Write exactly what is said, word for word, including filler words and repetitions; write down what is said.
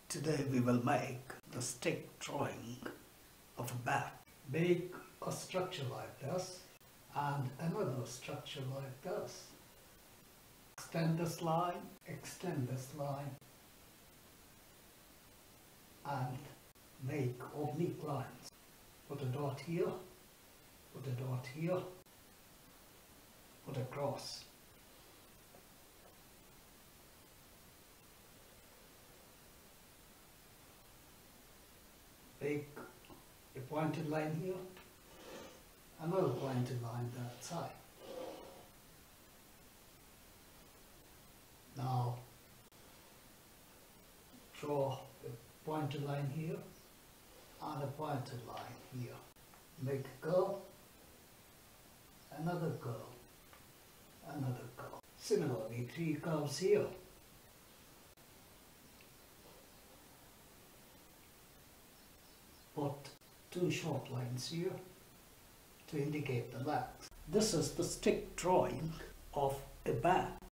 Today we will make the stick drawing of a bat. Make a structure like this and another structure like this. Extend this line, extend this line and make oblique lines. Put a dot here, put a dot here, put a cross. Make a pointed line here, another pointed line that side. Now draw a pointed line here and a pointed line here. Make a curve, another curve, another curve. Similarly, three curves here. Put two short lines here to indicate the legs. This is the stick drawing of a bat.